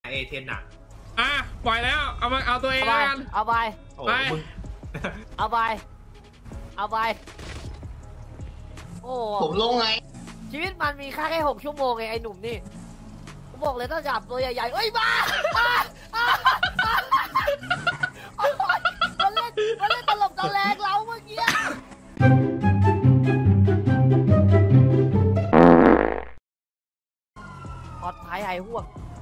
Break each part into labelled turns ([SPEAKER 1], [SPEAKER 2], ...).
[SPEAKER 1] เอเทนอ่ะ
[SPEAKER 2] ปล่อยแล้วเอามาเอาตัวเองแล้วกัน
[SPEAKER 3] เอาไป
[SPEAKER 2] ไป
[SPEAKER 3] เอาไปเอาไปโอ้
[SPEAKER 4] ผมลงไง
[SPEAKER 3] ชีวิตมันมีค่าแค่6 ชั่วโมงไงไอ้หนุ่มนี่ผมบอกเลยต้องจับตัวใหญ่ๆเอ้ยมามันเล่นตลบตะแลงเราเมื่อกี้ปลอดภัยหายห่วง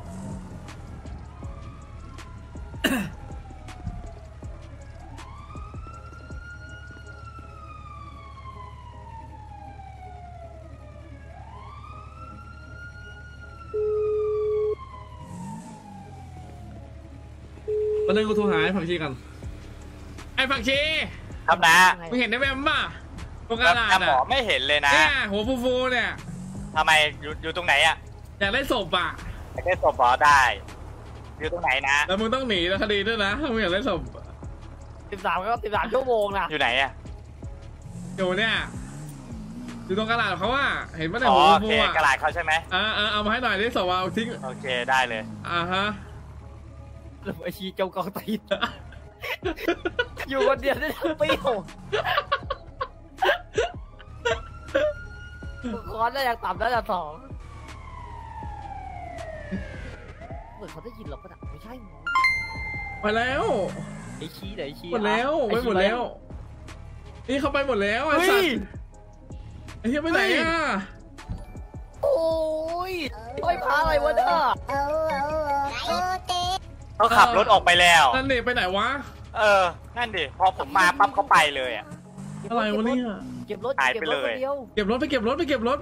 [SPEAKER 2] วันนึงกูโทรหาไอ้ผักชีกันไอ้ผักชี
[SPEAKER 5] ครับนะ
[SPEAKER 2] มึงเห็นได้แวมป่ะตรงกระดาษอ่ะ
[SPEAKER 5] ไม่เห็นเลยนะ
[SPEAKER 2] เนี่ยหัวฟูๆเนี่ย
[SPEAKER 5] ทำไมอยู่ตรงไหนอ่ะ
[SPEAKER 2] อยากได้ศพอ่ะ
[SPEAKER 5] อยากได้ศพบอได้อยู่ตรงไหนนะ
[SPEAKER 2] แล้วมึงต้องหนีแล้วคดีด้วยนะถ้ามึงอยากได้ศพ
[SPEAKER 3] 13 ชั่วโมงนะ
[SPEAKER 5] อยู่ไหนอ่ะ
[SPEAKER 2] อยู่เนี่ยอยู่ตรงกระดาษเขาว่าเห็นไหมในหัวฟู
[SPEAKER 5] อ่ะกระดาษเขาใช่ไหม
[SPEAKER 2] เอามาให้หน่อยได้ศพเอาทิ้ง
[SPEAKER 5] โอเคได้เลย
[SPEAKER 2] ฮะ
[SPEAKER 3] แล้วไอชีเจ้ากองตีนอยู่คนเดียวได้ทั้งปีคอนได้อย่างต่ำได้อย่าง2เหมือนเขาได้ยินเราก็ดักไม่ใช่หรอ
[SPEAKER 2] ไปแล้ว
[SPEAKER 3] ไอชีไหนชี
[SPEAKER 2] หมดแล้วไปหมดแล้วนี่เขาไปหมดแล้วไอ้สัตว์ไอ้เหี้ยไปไหนอ่ะ
[SPEAKER 3] โอ้ยไอ้พาอะไรวะเธอ
[SPEAKER 5] เขาขับรถออกไปแล้ว
[SPEAKER 2] นั่นดิไปไหนวะ
[SPEAKER 5] นั่นดิพอผมมาปั๊บเขาไปเลยอ่ะ
[SPEAKER 2] อะไรวะเนี่ย
[SPEAKER 3] เก็บรถ
[SPEAKER 5] หายไปเลย
[SPEAKER 2] เก็บรถไปเก็บรถเร็วๆ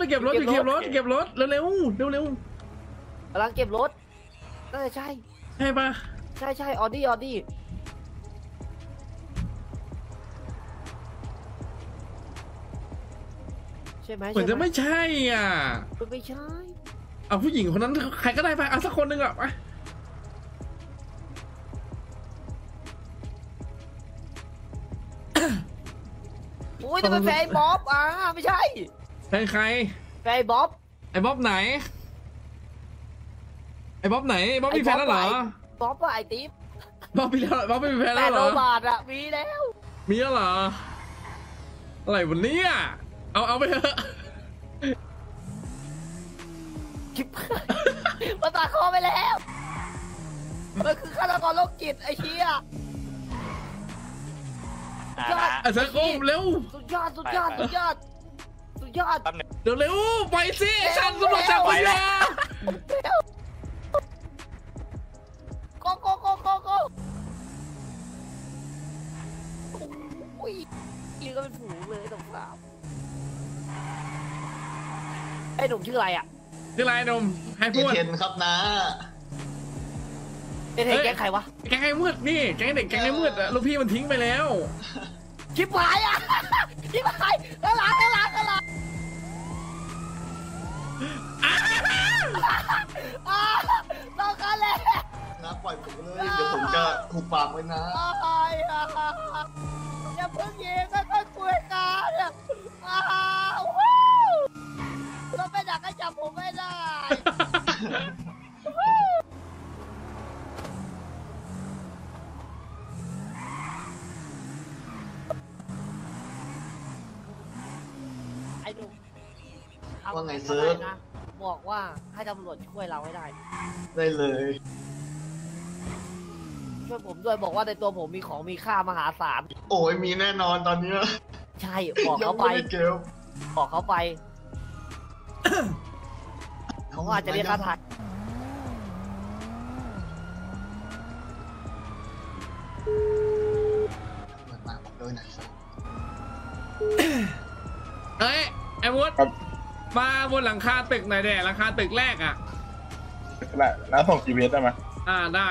[SPEAKER 3] กำลังเก็บรถน่าจะใช่
[SPEAKER 2] ปะ
[SPEAKER 3] ใช่ออดี้ใช่ไหม
[SPEAKER 2] เหมือนจะไม่ใช่อ่ะ
[SPEAKER 3] ไม่ใช่
[SPEAKER 2] เอาผู้หญิงคนนั้นใครก็ได้ไปเอาสักคนหนึ่งอ่ะไป
[SPEAKER 3] โอ้ยจะเป็นแฟนบ๊อบไม่ใช่
[SPEAKER 2] แฟนใคร
[SPEAKER 3] แฟนบ๊อบ
[SPEAKER 2] ไอ้บ๊อบไหนบ๊อบมีแฟนแล้วเหรอ
[SPEAKER 3] บ๊อบว่าไอ้ติ๊บ
[SPEAKER 2] บ๊อบมีแฟนแล้วเหรอ
[SPEAKER 3] 8 โลบาทอะมีแล้ว
[SPEAKER 2] เหรออะไรวันนี้เอาไปเถอะ
[SPEAKER 3] คิปมาตัดคอไปแล้วมันคือฆาตกรโรคจิตไอ้เชี่ย
[SPEAKER 2] สังคมเร็ว
[SPEAKER 3] สุดยอด
[SPEAKER 2] เร็วไปสิฉันตำรวจจับไปแล้ว
[SPEAKER 3] โกโอ้ยยืนก็เป็นฝูงเลยตรงกลางไอ้หนุ่มชื่ออะไรอ่ะ
[SPEAKER 2] ชื่ออะไรหนุ่มให้พูด
[SPEAKER 4] เทนครับนะ
[SPEAKER 3] เทนแก๊งใครวะ
[SPEAKER 2] แก๊งไอ้มืดนี่แก๊งเด็กแก๊งไอ้มืดลูกพี่มันทิ้งไปแล้ว
[SPEAKER 3] ชิบหายอ่ะชิบหายกระลาต้องกันเลย
[SPEAKER 4] นะปล่อยผมเลยเดี๋ยวผมจะถูกปากไว้นะ
[SPEAKER 3] อย่าเพิ่งยิงค่อยๆคุยกันเราไม่อยากให้จับผมไม่ได้ไอ้หนุ่ม
[SPEAKER 4] ว่าไงเซิร์ฟ
[SPEAKER 3] บอกว่าให้ตำรวจช่วยเราให้ได้
[SPEAKER 4] เลย
[SPEAKER 3] ช่วยผมด้วยบอกว่าในตัวผมมีของมีค่ามหาศาล
[SPEAKER 4] โอ้ยมีแน่นอนตอนนี้
[SPEAKER 3] ใช่บอกเขาไปเขาอาจจะเรียกค่าถ่าย
[SPEAKER 4] มาบอกด้วยนะ
[SPEAKER 2] ไอ้วุฒิมาบนหลังคาตึกหน่อยแดดหลังคาตึกแรกอ่ะ
[SPEAKER 6] แล้วส่ง GPS ได้ไหม
[SPEAKER 2] ได้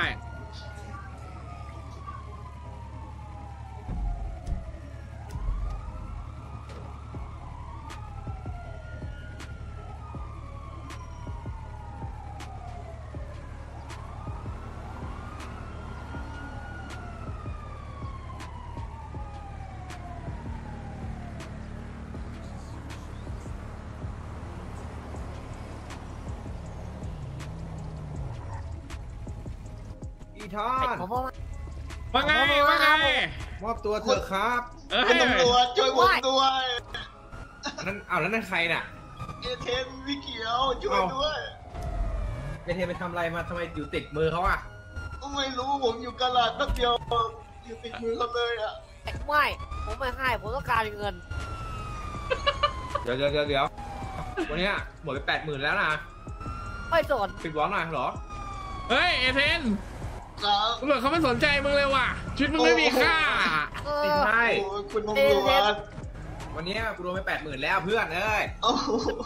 [SPEAKER 1] อีทอน
[SPEAKER 3] ผมว่า
[SPEAKER 2] ว่าไงว่าไง
[SPEAKER 1] มอบตัวเถอะครับ
[SPEAKER 2] เอ้ย
[SPEAKER 4] คุณตำรวจช่วยผมด้วย
[SPEAKER 1] นั่นเอาแล้วนั่นใครน่ะ
[SPEAKER 4] เอเทนพี่เขียวช่วยด้วย
[SPEAKER 1] เอเทไปทำอะไรมาทำไมอยู่ติดมือเขาอ่ะ
[SPEAKER 4] ไม่รู้ผมอยู่กะลาดแป๊บเดียวอยู่ติดมือเขาเลยอ่ะ
[SPEAKER 3] ไม่ผมไม่ให้ผมต้องการเงิน
[SPEAKER 1] เดี๋ยววันเนี้ยหมดไป80,000แล้วนะ
[SPEAKER 3] ไม่สน
[SPEAKER 1] ปิดวอลหน่อยเหรอ
[SPEAKER 2] เฮ้ยเอเทน
[SPEAKER 4] ครับ
[SPEAKER 2] ตำรวจเขาไม่สนใจมึงเลยว่ะชีวิตมึงไม่มีค่า
[SPEAKER 1] ไม่ใช่
[SPEAKER 4] โอ้ยคุณตำรวจ
[SPEAKER 1] วันเนี้ยกูโดนไป80,000แล้วเพื่อนเอ้ย
[SPEAKER 4] โอ้โห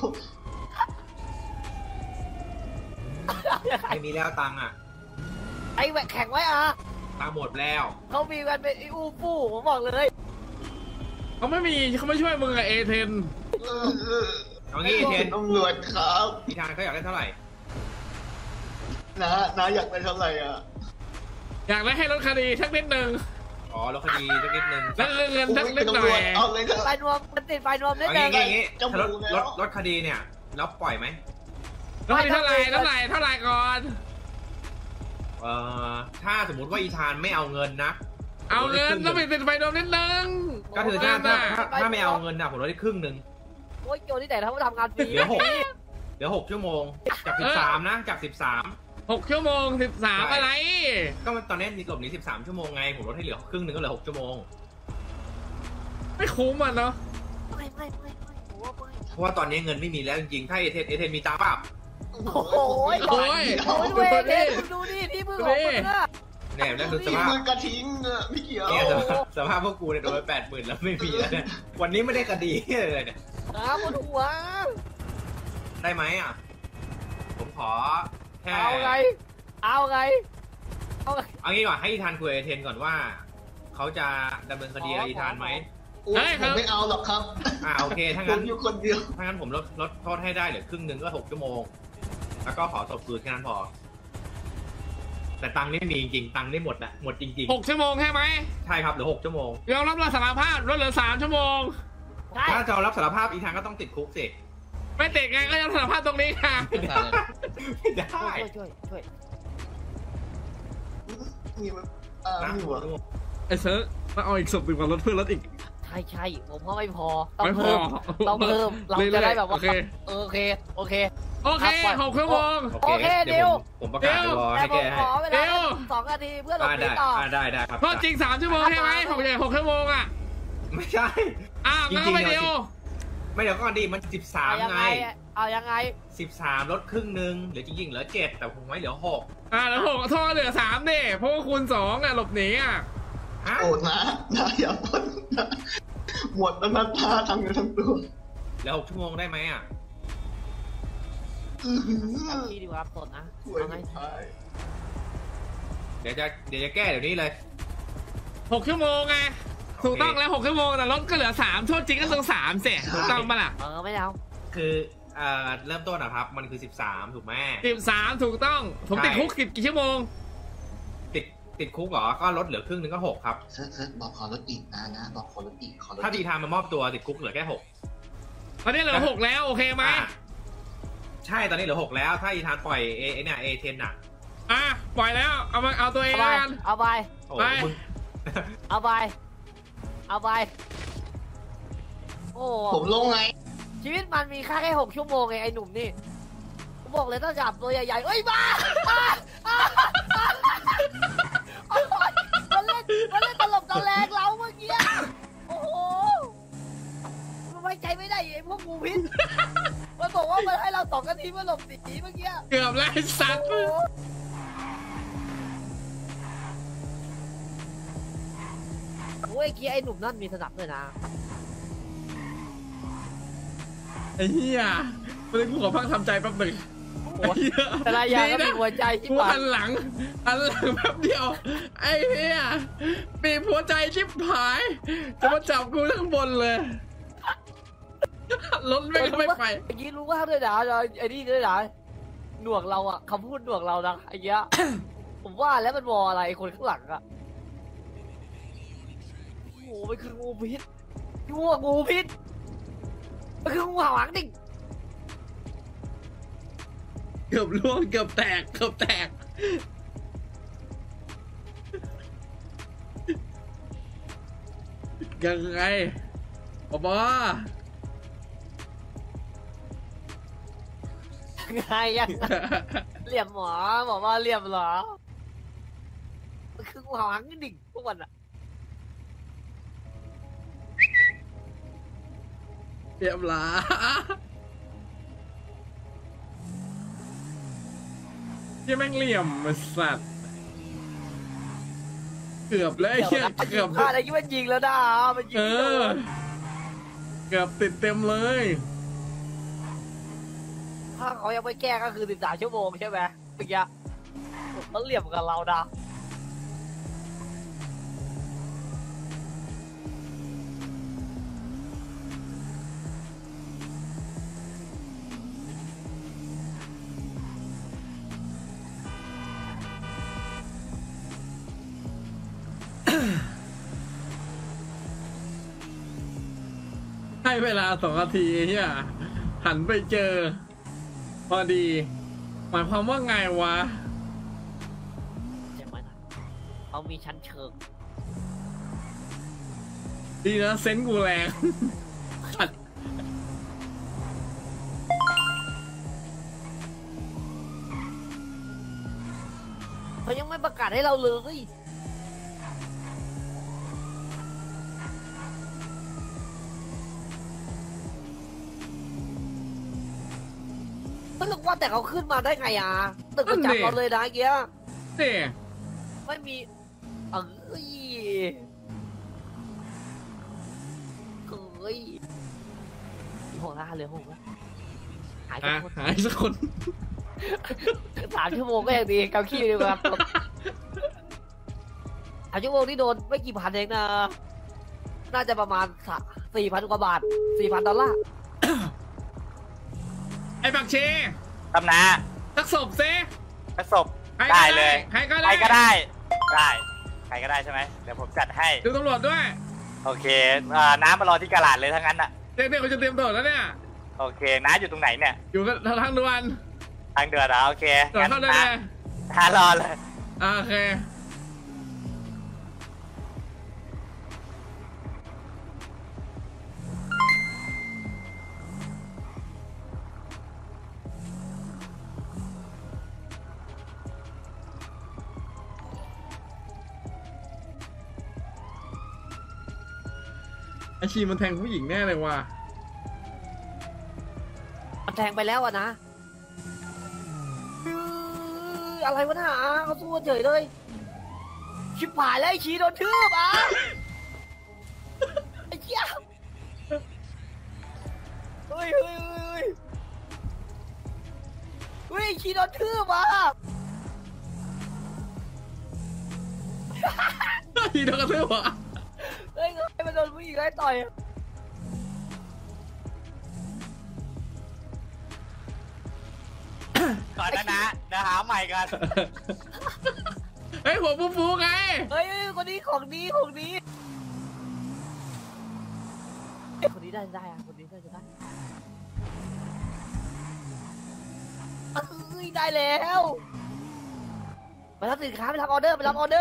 [SPEAKER 1] ไม่มีแล้วตังค์อ่ะ
[SPEAKER 3] ไอ้แหวกแข่งไว้อะ
[SPEAKER 1] ตังค์หมดแล้ว
[SPEAKER 3] เขามีกันเป็นอูฟู่ผมบอกเลย
[SPEAKER 2] เขาไม่ช่วยมึงอะเอเทน
[SPEAKER 1] เอางี้เอเทน
[SPEAKER 4] ตำรวจครับ
[SPEAKER 1] อีทานเขาอยากได้เท่าไหร่
[SPEAKER 4] น้าอยากได้เท่าไหร่อ่ะ
[SPEAKER 2] อยากได้ให้รถคดีสักนิดนึง
[SPEAKER 1] อ๋อรถคดีสักนิดนึง
[SPEAKER 2] แล้วเงินสักนิดหน่
[SPEAKER 4] ตำร
[SPEAKER 2] อ
[SPEAKER 4] วย จเอาเลยเถอะ
[SPEAKER 3] ไฟนวมมันติดไฟนวมนิด
[SPEAKER 1] เอา
[SPEAKER 3] นึง
[SPEAKER 1] งี้ถ้ารถคดีเนี่ยแล้วปล่อยไหม
[SPEAKER 2] รถคดีเท่าไหร่ก่อน
[SPEAKER 1] ถ้าสมมติว่าอีธานไม่เอาเงินนะ
[SPEAKER 2] เอาเงินต้องไปติดไฟโดมนิดนึง
[SPEAKER 1] ก็ถือถ้าไม่เอาเงินนะผมลดได้ครึ่งหนึ่ง
[SPEAKER 3] โอ้ยโจนี่แต่ถ้าทำงานฟรี
[SPEAKER 1] เหลือ6ชั่วโมงจาก13นะจาก13
[SPEAKER 2] 6 ชั่วโมง 13 อะไร
[SPEAKER 1] ก็มันตอนนี้หลบหนี13ชั่วโมงไงผมลดให้เหลือครึ่งหนึ่งก็เหลือ6ชั่วโมง
[SPEAKER 2] ไม่คุ้มอ่ะเนาะ
[SPEAKER 3] ไม่ผมว่าไม่
[SPEAKER 1] เพราะว่าตอนนี้เงินไม่มีแล้วจริงๆถ้าเอเทนมีตังค์เปล่า
[SPEAKER 3] โอ้โห
[SPEAKER 2] โอ้ย
[SPEAKER 3] โอ้ยดูเอเดนดูนี่ที่มือของมึงอะ
[SPEAKER 1] เนี่ยแล้วดูส
[SPEAKER 4] นี่
[SPEAKER 1] ภาพ
[SPEAKER 4] มือกระทิงอ่ะพี่เขียว
[SPEAKER 1] เนี่ยสภาพพวกกูเนี่ยโดนไป80,000แล้วไม่มีแล้วเนี่ยวันนี้ไม่ได้คดีเลยเนี่ย
[SPEAKER 3] บนหัว
[SPEAKER 1] ได้ไหมอ่ะผมขอแค่
[SPEAKER 3] เอาไง
[SPEAKER 1] เอางี้ก่อนให้อีธานคุยกับเอเทนก่อนว่าเขาจะดำเนินคดีกับอีธานไหม
[SPEAKER 4] โอ้ยผมไม่เอาหรอกครับ
[SPEAKER 1] โอเคถ้า
[SPEAKER 4] ผ
[SPEAKER 1] งั้
[SPEAKER 4] ม
[SPEAKER 1] น
[SPEAKER 4] อยู่คนเดียว
[SPEAKER 1] ถ้างั้นผมลดโทษให้ได้เหลือครึ่งหนึ่งก็6ชั่วโมงแล้วก็ขอตบคืนแค่นั้นพอ แต่ตังค์ไม่มีจริงๆตังค์ได้หมดหมดจริง
[SPEAKER 2] 6 ชั่วโมงใช่ไหม
[SPEAKER 1] ๆใช่ครับเหลือ6ชั่วโมง
[SPEAKER 2] ยอมรับสารภาพลดเหลือ 3 ชั่วโมง
[SPEAKER 1] ถ้าจะรับสารภาพอีธานก็ต้องติดคุกสิ
[SPEAKER 2] ไม่ติดไงก็ยอมสารภาพตรงนี้ค่ะ
[SPEAKER 1] ไม่ได้
[SPEAKER 3] ช่วย
[SPEAKER 4] นี่มัน
[SPEAKER 1] นะ
[SPEAKER 4] นี่หว่า
[SPEAKER 2] ไอ้เซิร์ฟมาเอาอีกศพหนึ่งมาลดเพื่อนลดอีก
[SPEAKER 3] ใช่ผมว่าไม่พอต้อง
[SPEAKER 2] ไม่พอ
[SPEAKER 3] เพิ่มเราจะได้แบบว่า
[SPEAKER 2] โอเค
[SPEAKER 3] โอเค
[SPEAKER 2] 6 ชั่วโมง
[SPEAKER 3] โอเค
[SPEAKER 1] เดี๋ยวผมประกาศรอ
[SPEAKER 3] แต่
[SPEAKER 1] ให้
[SPEAKER 3] ผ
[SPEAKER 1] แก
[SPEAKER 3] ม
[SPEAKER 1] ให้
[SPEAKER 3] ขอเวลา2 นาทีเพื่อลงติดต่อ
[SPEAKER 1] ได้ครับ
[SPEAKER 2] โทษจริง 3 ชั่วโมงใช่ไหม6 ชั่วโมงอ่ะ
[SPEAKER 1] ไม่ใช่
[SPEAKER 2] งั้นก็ไม่เดียว
[SPEAKER 1] ไม่เดี๋ยวก่อนดิมัน13ไง
[SPEAKER 3] เอายังไง
[SPEAKER 1] 13ลดครึ่งหนึ่งเหลือจริงๆเหลือ7แต่ผมไว้เหลือ6
[SPEAKER 2] แล้ว6โทษเหลือ3ดิเพราะว่าคูณ2อ่ะหลบหนีอ่ะ
[SPEAKER 1] ฮะ
[SPEAKER 4] โอ้นะอย่าพ่นนะหมดแล้วนะตาทำอยู่ทั้งตัว
[SPEAKER 1] เหลือ6ชั่วโมงได้ไหมอ่ะ
[SPEAKER 3] ที่ดีกว่าสดนะ
[SPEAKER 4] ป่วย
[SPEAKER 3] เอาไง
[SPEAKER 4] สุดท้าย
[SPEAKER 1] เดี๋ยวจะแก้เดี๋ยวนี้เลย
[SPEAKER 2] 6 ชั่วโมงไงถูกต้องแล้ว6 ชั่วโมงแต่ลดก็เหลือ3โทษจริงก็ต้อง3เสียถูกต้องปะล่ะ
[SPEAKER 3] ไม่เอา
[SPEAKER 1] คือเริ่มต้นนะครับมันคือ13ถูกไหม
[SPEAKER 2] 13ถูกต้องผมติดคุกกี่ชั่วโมง
[SPEAKER 1] ติดคุกเหรอก็ลดเหลือครึ่งหนึงก็6ครับ
[SPEAKER 4] เซิร์ชบอกขอรถอีกนะบอกขอรถอีกขอรถ
[SPEAKER 1] ถ้าดีทามมามอบตัวติดคุกเหลือแค่6
[SPEAKER 2] ตอนนี้เหลือ6แล้วโอเคไหม
[SPEAKER 1] ใช่ตอนนี้เหลือ6แล้วถ้าอีธานปล่อยเนี่ยเอเทนอ่ะ
[SPEAKER 2] ปล่อยแล้วเอาตัวเองกัน
[SPEAKER 3] เอาไป
[SPEAKER 1] โอ้
[SPEAKER 2] ไป
[SPEAKER 1] มึง
[SPEAKER 3] เอาไปโอ้
[SPEAKER 4] ผมลงไง
[SPEAKER 3] ชีวิตมันมีค่าแค่6 ชั่วโมงไงไอ้หนุ่มนี่ผมบอกเลยต้องจับตัวใหญ่ๆเอ้ยบ้ามันเล่นตลกตะแลงเราเมื่อกี้โอ้โหมันไว้ใจไม่ได้ไอ้พวกงูพิษมันบอกว่ามันให้เรา2 นาทีเพื่อหลบหนีเมื่อกี้
[SPEAKER 2] เกือบแล้วไอ้สัตว์
[SPEAKER 3] โอ้ยเกียร์ไอ้หนุ่มนั่นมีสนับด้วยนะ
[SPEAKER 2] ไอ้เหี้ยมันเลยกูขอพักทำใจแป๊บหนึ่ง
[SPEAKER 3] แต่ละอย่างก็มีหัวใจที่
[SPEAKER 2] กู
[SPEAKER 3] ปา
[SPEAKER 2] หันหลังแป๊บเดียวไอ้เหี้ยปีบหัวใจชิบหายจะมาจับกูข้างบนเลยรถไม่ก็ไม่ไป
[SPEAKER 3] เมื่อกี้รู้ว่าด้วยนะไอ้นี่ด้วยนะหนวกเราอะคำพูดหนวกเรานะไอ้เงี้ย ผมว่าแล้วมันวออะไรคนข้างหลังอะโอ้โหมันคืองูพิษงูพิษมันคืองูเห่าหางดิ่ง
[SPEAKER 2] เกือบล่วงเกือบแตกยังไงบอ
[SPEAKER 3] ไงยังเหลี่ยมหมอบอกว่าเหลี่ยมเหรอมันคือกูหางดิ่งทุกวันอะ
[SPEAKER 2] เรียบร้อยยังแม่งเหลี่ยมมาสัตว์เกือบเลย
[SPEAKER 3] เดี๋ยว
[SPEAKER 2] เกือบ
[SPEAKER 3] พลาดอะไรที่มันยิงแล้วนะมันยิง
[SPEAKER 2] เอ
[SPEAKER 3] ไม่โด
[SPEAKER 2] อน เกือบติดเต็มเลย
[SPEAKER 3] ถ้าเขายังไม่แก้ก็คือ13 ชั่วโมงใช่ไหมเมื่อกี้เขาเหลี่ยมกับเรานะ
[SPEAKER 2] ให้เวลา2 นาทีเฮียหันไปเจอ พอดี หมายความว่าไงวะ
[SPEAKER 3] ใช่ไหมนะเขามีชั้นเชิง
[SPEAKER 2] ดีนะเซนส์กูแรง
[SPEAKER 3] เขายังไม่ประกาศให้เราเลยไม่รู้ว่าแต่เขาขึ้นมาได้ไงอ่ะตึกมันจับเราเลยนะเกี้ย
[SPEAKER 2] นี่
[SPEAKER 3] ไม่มีเอ้ยเฮ้ย6 เลย6แล้วหายไปคน
[SPEAKER 2] หายสักคน
[SPEAKER 3] 3 ชั่วโมงก็ยังดีกับขี้ดีกว่า3 ชั่วโมงที่โดนไม่กี่พันเองนะน่าจะประมาณ4,000 กว่าบาท 4,000 ดอลลาร์
[SPEAKER 2] ไอ้บักเช
[SPEAKER 5] ตำนา
[SPEAKER 2] สักศพซิ
[SPEAKER 5] กระสบ
[SPEAKER 2] ใครก็
[SPEAKER 5] ได้เลย
[SPEAKER 2] ใครก็
[SPEAKER 5] ใคร
[SPEAKER 2] ได้
[SPEAKER 5] ก็ได้ ได้ใครก็ได้ใช่ไหมเดี๋ยวผมจัดให้
[SPEAKER 2] ดูตำรวจด้วย
[SPEAKER 5] โอเคน้ำมารอที่กะลาดเลยทั้งนั้นอ่ะ
[SPEAKER 2] เด็กๆเขาจะเตรียมตัวแล้วเนี่ย
[SPEAKER 5] โอเคน้าอยู่ตรงไหนเนี่ย
[SPEAKER 2] อยู่กันทางด่วน
[SPEAKER 5] ทางเดือดอ่ะโอเค
[SPEAKER 2] ก่อนเข้าได้เลย
[SPEAKER 5] น้ารอเลย
[SPEAKER 2] โอเคไอชีมันแทงผู้หญิงแน่เลยว่ะ
[SPEAKER 3] มันแทงไปแล้วอะนะอะไรวะน่ะเขาสู้เฉยเลย ชิบหายแล้วไอ้ชีโดนทืบอ่ะไอ้เจี๊ยบเฮ้ยไอ้ชีโดนทืบอ่ะ
[SPEAKER 2] ทีโดนกระทืบเหรอ
[SPEAKER 3] เฮ้ยมันโดนผู้หญิงไล่ต่อยอะ
[SPEAKER 5] ก่อนนะหาใหม่กัน
[SPEAKER 2] เฮ้ยหัวฟูๆไง
[SPEAKER 3] เฮ้ยคนนี้ของดีคนนี้ได้อะคนนี้ได้จะได้เอ้ยได้แล้วไปรับสินค้าไปรับออเดอร์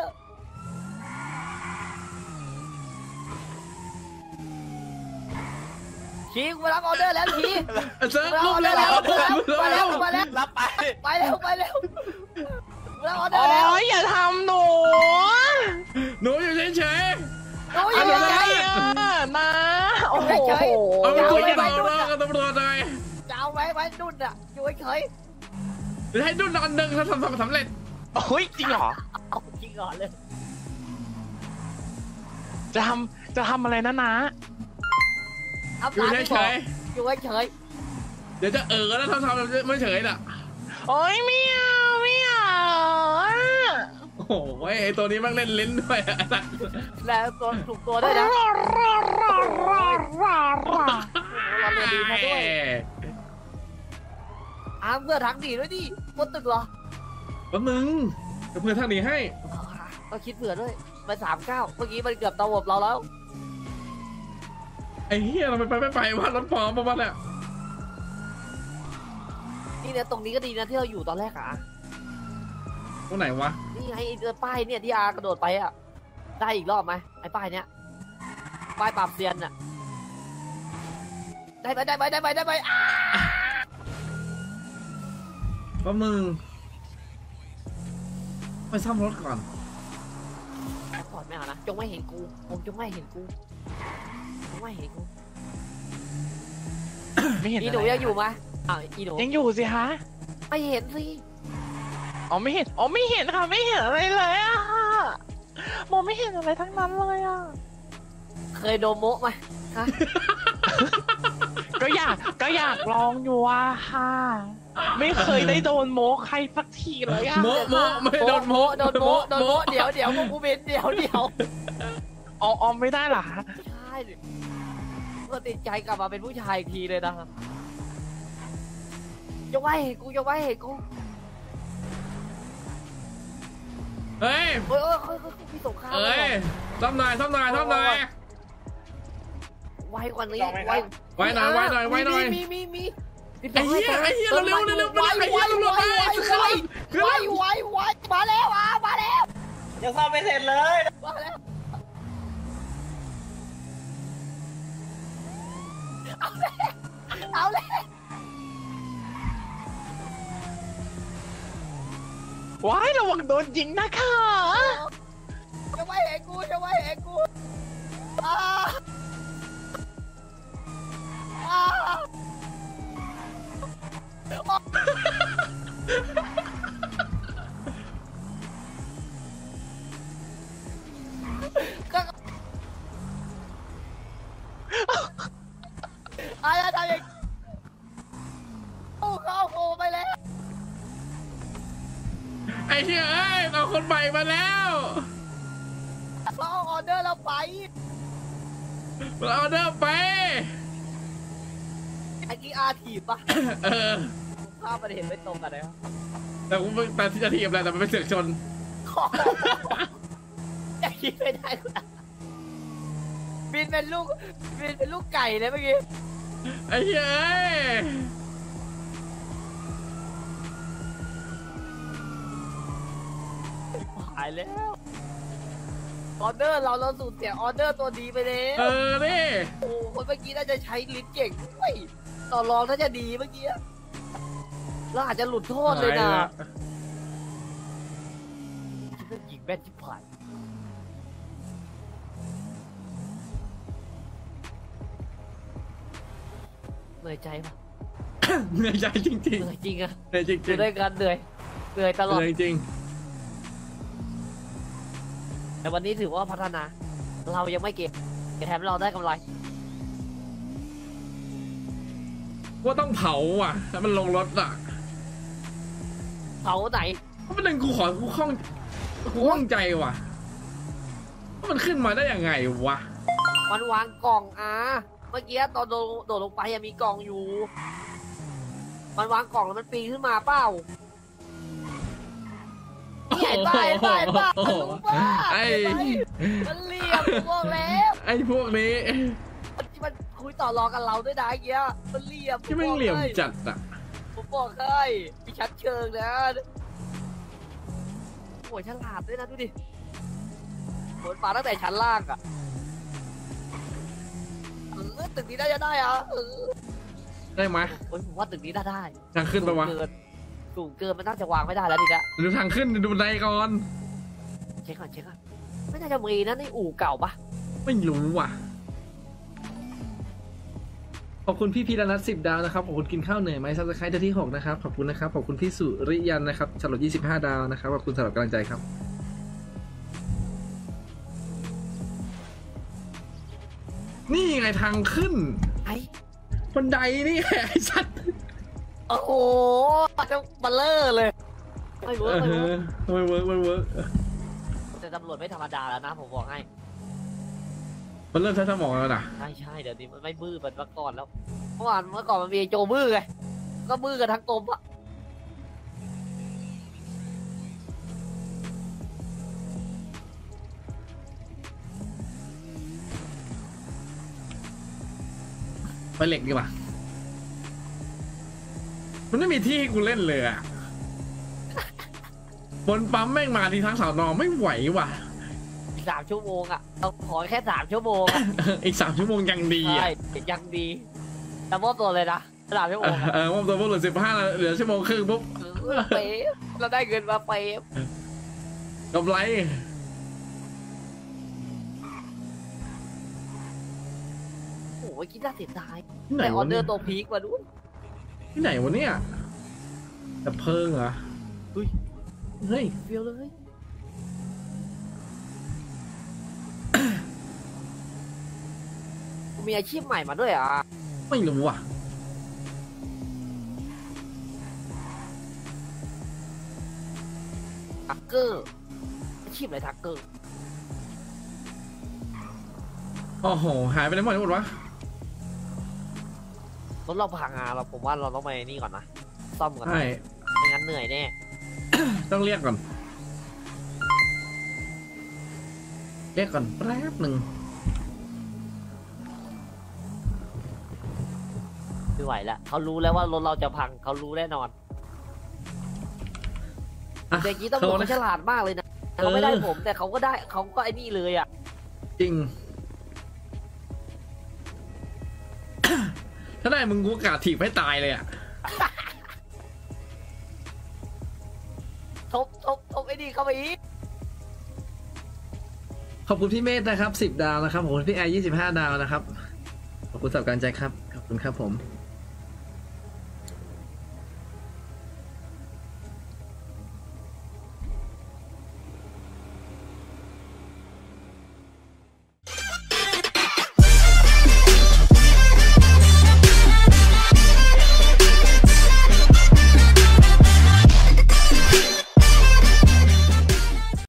[SPEAKER 3] ชี้กูไปรับออเดอร์แล้วชี้
[SPEAKER 2] เซิร์ฟลุกแล้ว
[SPEAKER 3] มาแล้ว
[SPEAKER 5] รับไป
[SPEAKER 3] ไปเร็วรับออเดอ
[SPEAKER 7] โอ้
[SPEAKER 3] ร์แล้ว
[SPEAKER 7] ยอย่าทำหนู
[SPEAKER 2] หนูอยู่เฉย
[SPEAKER 3] โอ้ย
[SPEAKER 7] อะไร
[SPEAKER 3] ยังไง
[SPEAKER 7] อ่ะนะโอ้โห
[SPEAKER 3] เฉย
[SPEAKER 2] ๆเอาไปคุยกัน
[SPEAKER 3] ไป
[SPEAKER 2] เอา
[SPEAKER 3] นู่น
[SPEAKER 2] เรื่อง
[SPEAKER 3] อะ
[SPEAKER 2] กับตำรวจหน่อย
[SPEAKER 3] จะเอาไว้ดุนอ่ะอยู่เฉย
[SPEAKER 2] เดี๋ยวให้ดุนนอนหนึ่งถ้าทำสำเร็จ
[SPEAKER 7] โอ้ยจริงเหรอ
[SPEAKER 3] เอาจริงก่อนเลย
[SPEAKER 7] จะทำอะไรนะนะ
[SPEAKER 2] อยู่เฉย
[SPEAKER 3] อยู่เฉย
[SPEAKER 2] ๆเดี๋ยวจะแล้วทำไม่เฉยน่ะ
[SPEAKER 7] โอ้ยไม่เอาอ่ะ
[SPEAKER 2] โอ้โหไอตัวนี้มันเล่นลิ้นด้วยอะ
[SPEAKER 3] แล้วตัวถูกตัวด้วยนะเราเรียนดีมาด้วยเพื่อทางดีด้วยดิบนตึกเหรอ
[SPEAKER 2] แล้วมึงจะเพื่อทางหนีให้
[SPEAKER 3] ก็คิดเผื่อด้วยไป39เมื่อกี้มันเกือบตะวบเราแล้ว
[SPEAKER 2] ไอ้เหี้ยเราไปว่ารถปลอมประมาณน่ะ
[SPEAKER 3] นี่เนี่ยตรงนี้ก็ดีนะที่เราอยู่ตอนแรกอ่ะ
[SPEAKER 2] ตรงไหนวะ
[SPEAKER 3] นี่ไงป้ายเนี่ยที่อากระโดดไปอ่ะได้อีกรอบไหมไอ้ป้ายเนี้ยป้ายปราบเซียนน่ะได้ไหมได้ไหมได้ไหมได้ไหมอ้า
[SPEAKER 2] ก็มึงไปซ่อมรถก่อน
[SPEAKER 3] ก่อนไม่เอานะจงไม่เห็นกูผมจงไม่เห็นกูจงไม่เห็นกู
[SPEAKER 8] ไม่เห็น
[SPEAKER 3] อี
[SPEAKER 8] อะ
[SPEAKER 3] หนู
[SPEAKER 8] ไร
[SPEAKER 3] ยังอยู่ไหมอ้าวอีหนู
[SPEAKER 8] ยังอยู่สิคะ
[SPEAKER 3] ไม่เห็นสิ
[SPEAKER 8] อ๋อไม่เห็น อ๋อไม่เห็นค่ะ ไม่เห็นอะไรเลยอะมองไม่เห็นอะไรทั้งนั้นเลยอะ
[SPEAKER 3] เคยโดนโมะไหมฮะ
[SPEAKER 8] ก็อยากลองอยู่อะค่ะ ไม่เคยได้โดนโมใครสักทีเลยอะ
[SPEAKER 2] โมไม่โดนโม
[SPEAKER 3] โดนโมเดี๋ยวพวกกูเป็นเดี๋ยว
[SPEAKER 8] อ๋อไม่ได้เหรอคะ
[SPEAKER 3] ใช่ก็ติดใจกลับมาเป็นผู้ชายอีกทีเลยนะจะไหวเห็นกูจะไหวเห็นกู
[SPEAKER 2] เฮ้ย
[SPEAKER 3] โอ้ยพี่สงคราม
[SPEAKER 2] เอ้ยซ่อมหน่อยซ่อมหน่อยซ่อมหน่อย
[SPEAKER 3] ไวกว่านี้ไว
[SPEAKER 2] ไว้หน่อยไว้หน่อยไว้หน่อย
[SPEAKER 3] มี
[SPEAKER 2] ไอ้เหี้ยไอ้เหี้ยเร็วๆเร็วๆไปเลยไอ้เหี้ยตำรวจมาขึ้นรถ
[SPEAKER 3] ไวมาแล้วมาแล้ว
[SPEAKER 5] ยังซ่อมไม่เสร็จเลย
[SPEAKER 3] มาแล้วเอาเลย
[SPEAKER 8] ว้ายระวังโดนยิงนะคะ
[SPEAKER 3] จะไหวเห็นกูก็อะไรทำอย่างเข้าโคไปแล้ว
[SPEAKER 2] ไอ้เหี้ยเอ้ยเอาคนใหม่มาแล้ว
[SPEAKER 3] เขาเอาออเดอร์เราไป
[SPEAKER 2] เราเดินไป
[SPEAKER 3] ไอ้กี้อาทีปะ
[SPEAKER 2] เออ
[SPEAKER 3] ภาพมันเห็นไม่ตรงกันเลย
[SPEAKER 2] แต่กูแต่ที่จะทีมอะไรแต่มันเป็นเสือกชน
[SPEAKER 3] จะคิดไม่ได้บินเป็นลูกไก่เลยเมื่อกี้
[SPEAKER 2] ไอ้เหี้ยเอ้ย
[SPEAKER 3] หายแล้วออเดอร์เราสูญเสียออเดอร์ตัวดีไปแล้ว
[SPEAKER 2] เออนี่
[SPEAKER 3] โอ้คนเมื่อกี้น่าจะใช้ลิ้นเก่งด้วยต่อรองน่าจะดีเมื่อกี้เราอาจจะหลุดโทษเลยนะคิดว่ายิงแม่นที่ผ่านเหนื่อยใจปะ
[SPEAKER 2] เหนื่อยใจจริง
[SPEAKER 3] เหนื่อยจริงอะ
[SPEAKER 2] ๆเหนื่อยจริง
[SPEAKER 3] อยู่ด้วยกันเหนื่อยต
[SPEAKER 2] ๆ
[SPEAKER 3] ลอด
[SPEAKER 2] เหนื่อยจริง
[SPEAKER 3] แต่วันนี้ถือว่าพัฒนา เรายังไม่เก็บแถมเราได้กำไร
[SPEAKER 2] ว่าต้องเผาอ่ะแล้วมันลงรถอ่ะ
[SPEAKER 3] เผาไหน
[SPEAKER 2] เพราะมันหนึ่งกูข้องใจว่ะว่ามันขึ้นมาได้ยังไงวะ
[SPEAKER 3] มันวางกล่องเมื่อกี้ตอนโดดลงไปยังมีกล่องอยู่ มันวางกล่องแล้วมันปีนขึ้นมาเปล่านี่เห็นป่ะลุงป้า
[SPEAKER 2] ไอ้
[SPEAKER 3] มันเหลี่ยมผมบอกแล้ว
[SPEAKER 2] ไอ้พวกนี้
[SPEAKER 3] มันคุยต่อรองกับเราด้วยนะไอ้เงี้ยมันเหลี่ยม
[SPEAKER 2] ที่ไม่งเหลี่ยมจัดอ่ะ
[SPEAKER 3] ผมบอกให้มีชั้นเชิงนะโอ้ยฉลาดด้วยนะดูดิโหนฟ้าตั้งแต่ชั้นล่างอ่ะตึกนี้น่าจะได้
[SPEAKER 2] ได้ไหม
[SPEAKER 3] โอ้ยผมว่าตึกนี้น่าได้
[SPEAKER 2] ทางขึ้นปะวะ
[SPEAKER 3] สูงเกินมันน่าจะวางไม่ได้แล้วดินะ
[SPEAKER 2] ดูทางขึ้นดูบันไดก่อน
[SPEAKER 3] เช็คก่อนไม่น่าจะมีนะในอู่เก่าปะ
[SPEAKER 2] ไม่รู้ว่ะ ขอบคุณพี่พีรนัท10 ดาวนะครับ ขอบคุณกินข้าวเหนื่อยไหมซับสไครต์ที่ 6 นะครับ ขอบคุณนะครับ ขอบคุณพี่สุริยันนะครับสำหรับ25 ดาวนะครับ ขอบคุณสำหรับกำลังใจครับ นี่ไงทางขึ้น
[SPEAKER 3] ไอ้
[SPEAKER 2] บันไดนี่ไงไอ้สัตว์
[SPEAKER 3] โอ้โหจะบัลเลอร์เลยไม่เวิร์กไม่เวิร์ก
[SPEAKER 2] ไม่เวิร์ก
[SPEAKER 3] แต่ตำรวจไม่ธรรมดาแล้วนะผมบอกให้
[SPEAKER 2] มันเริ่มใช้สมองแล้วนะ
[SPEAKER 3] ใช่เดี๋ยวนี้มันไม่บื้อเหมือนเมื่อก่อนแล้วเมื่อก่อนมันมีโจบื้อไงก็บื้อกันทั้งกรมอะ
[SPEAKER 2] ไปเหล็กดีกว่ามันไม่มีที่ให้กูเล่นเลยอะบนปั๊มแม่งมาทีทั้งสาวนอไม่ไหวว่ะ
[SPEAKER 3] 3 ชั่วโมงอ่ะเราขอแค่3 ชั่วโมงอะ
[SPEAKER 2] อีก3 ชั่วโมงยังดี
[SPEAKER 3] ใช่
[SPEAKER 2] อ่ะ
[SPEAKER 3] ยังดีแต่มอบตัวเลยนะ3 ชั่วโมงอะ
[SPEAKER 2] ว่าตัวพวกเหลือ15เหลือชั่วโมงครึ่งปุ๊บ
[SPEAKER 3] เป๊ะเราได้เงินมาเป๊ะ
[SPEAKER 2] กำไร
[SPEAKER 3] โอ้ยคิดน่าเสียดาย
[SPEAKER 2] ที่ไหน
[SPEAKER 3] แต่ออ
[SPEAKER 2] วะ
[SPEAKER 3] เดอ
[SPEAKER 2] เนี่ย
[SPEAKER 3] ร์ตัวพีคมาด้วย
[SPEAKER 2] ที่ไหนวะเนี่ยแต่เพิงเหรอ
[SPEAKER 3] เฮ้ย
[SPEAKER 2] เฮ้ย
[SPEAKER 3] เฟี้ยวเลย มีอาชีพใหม่มาด้วยอ่ะ
[SPEAKER 2] ไม่รู้อ่ะ
[SPEAKER 3] ทักเกอร์อาชีพอะไรทักเกอร์
[SPEAKER 2] โอ้โหหายไปไหนหมดวะ
[SPEAKER 3] รถเราพังอ่ะเราผมว่าเราต้องไปนี่ก่อนนะซ่อมก่อน
[SPEAKER 2] ใช่
[SPEAKER 3] ไม่งั้นเหนื่อยแน่
[SPEAKER 2] ต้องเรียกก่อนแป๊บหนึ่ง
[SPEAKER 3] ไม่ไหวแล้วเขารู้แล้วว่ารถเราจะพังเขารู้แน่นอน
[SPEAKER 2] อ่ะ
[SPEAKER 3] แต่กี้ตำรวจเขาฉลาดมากเลยนะเขาไม่ได้ผมแต่เขาก็ได้เขาก็ไอ้นี่เลยอ่ะ
[SPEAKER 2] จริง ถ้าได้มึงกูกาดถีบให้ตายเลยอ่ะ
[SPEAKER 3] ทบไอ้นี่เข้าไปอีก
[SPEAKER 2] ขอบคุณพี่เมธนะครับ10 ดาวนะครับขอบคุณพี่แอร์25 ดาวนะครับขอบคุณสำหรับการใจครับขอบคุณครับผม